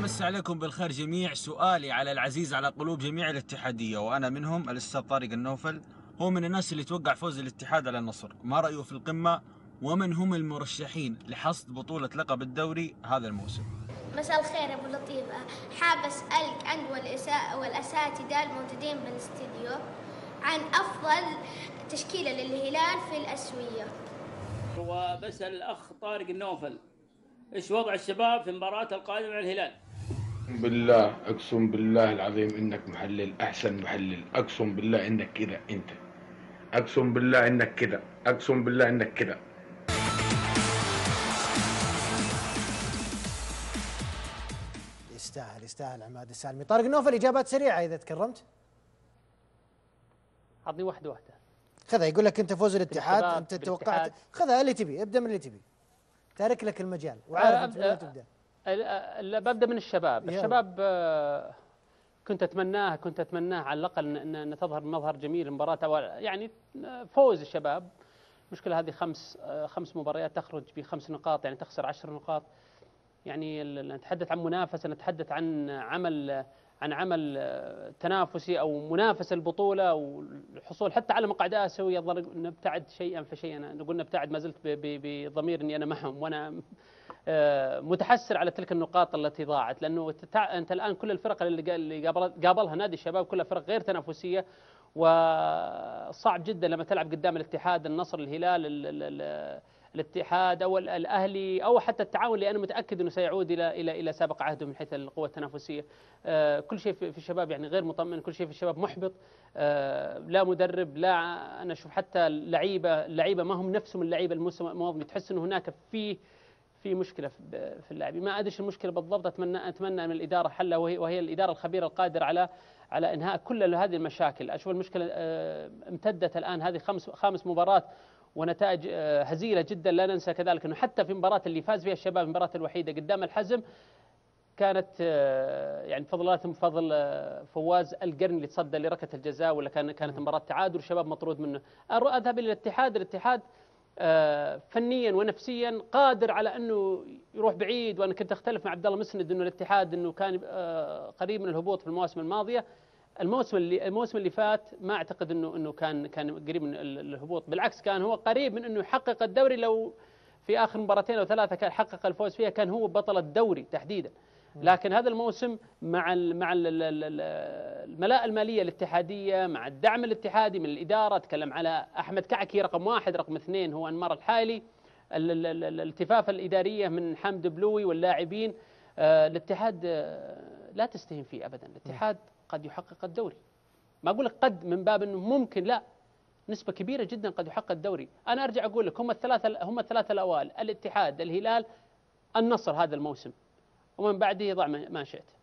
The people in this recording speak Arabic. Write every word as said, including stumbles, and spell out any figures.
أمس عليكم بالخير جميع. سؤالي على العزيز على قلوب جميع الاتحادية وأنا منهم، الأستاذ طارق النوفل. هو من الناس اللي توقع فوز الاتحاد على النصر، ما رأيه في القمة؟ ومن هم المرشحين لحصد بطولة لقب الدوري هذا الموسم؟ مساء الخير يا ابو لطيف، حاب اسالك انت والاساتذه الموجودين بالاستديو عن افضل تشكيله للهلال في الاسيويه. وبسأل الأخ طارق النوفل إيش وضع الشباب في المباراة القادمة مع الهلال؟ بالله أقسم بالله العظيم إنك محلل أحسن محلل، أقسم بالله إنك كذا أنت، أقسم بالله إنك كذا، أقسم بالله إنك كذا. يستاهل يستاهل عماد السالمي. طارق النوفل إجابات سريعة إذا تكرمت. عطني واحدة واحدة. خذها، يقول لك أنت فوز الاتحاد، أنت توقعت. بالاتحاد. خذها اللي تبي، ابدأ من اللي تبي. تارك لك المجال وعارف أنت من وين تبدأ. لا ببدأ من الشباب. يلا. الشباب آه، كنت أتمناه كنت أتمناه على الأقل أن أن تظهر مظهر جميل المباراة، يعني فوز الشباب. مشكلة هذه خمس آه، خمس مباريات تخرج بخمس نقاط، يعني تخسر عشر نقاط. يعني نتحدث عن منافسة، نتحدث عن عمل عن عمل تنافسي أو منافسة البطولة والحصول حتى على مقعد آسيوي. يظل نبتعد شيئا فشيئا، نقول نبتعد، ما زلت بضمير أني أنا معهم وأنا متحسر على تلك النقاط التي ضاعت، لأنه أنت الآن كل الفرق اللي قابلها نادي الشباب كلها فرق غير تنافسية، وصعب جدا لما تلعب قدام الاتحاد، النصر، الهلال، ال ال ال الاتحاد او الاهلي او حتى التعاون اللي انا متاكد انه سيعود الى الى الى سابق عهده من حيث القوه التنافسيه. آه كل شيء في الشباب يعني غير مطمئن، كل شيء في الشباب محبط. آه لا مدرب، لا انا اشوف حتى اللعيبه اللعيبه ما هم نفسهم اللعيبه الموسم الماضي، تحس انه هناك في في مشكله في اللاعبين، ما ادري المشكله بالضبط. اتمنى اتمنى من الاداره حلها، وهي وهي الاداره الخبيره القادره على على انهاء كل هذه المشاكل. اشوف المشكله آه امتدت الان هذه خمس خامس مباراه ونتائج هزيله جدا. لا ننسى كذلك انه حتى في المباراه اللي فاز فيها الشباب، المباراه الوحيده قدام الحزم، كانت يعني بفضل الله ثم بفضل فواز القرن اللي تصدى لركله الجزاء، ولا كان كانت مباراه تعادل والشباب مطرود منه. اذهب الى الاتحاد، الاتحاد فنيا ونفسيا قادر على انه يروح بعيد، وانا كنت اختلف مع عبد الله مسند انه الاتحاد انه كان قريب من الهبوط في المواسم الماضيه. الموسم اللي الموسم اللي فات ما اعتقد انه انه كان كان قريب من الهبوط، بالعكس كان هو قريب من انه يحقق الدوري. لو في اخر مباراتين او ثلاثه كان حقق الفوز فيها كان هو بطل الدوري تحديدا. لكن هذا الموسم مع ال مع ال الملاءه الماليه الاتحاديه، مع الدعم الاتحادي من الاداره، اتكلم على احمد كعكي رقم واحد، رقم اثنين هو انمار الحايلي، الالتفافه الاداريه من حمد بلوي واللاعبين. الاتحاد لا تستهين فيه ابدا، الاتحاد قد يحقق الدوري. ما اقول لك قد من باب انه ممكن، لا، نسبه كبيره جدا قد يحقق الدوري. انا ارجع اقول لك هم الثلاثه هم الثلاثه الاوائل، الاتحاد، الهلال، النصر هذا الموسم، ومن بعده يضع ما شئت.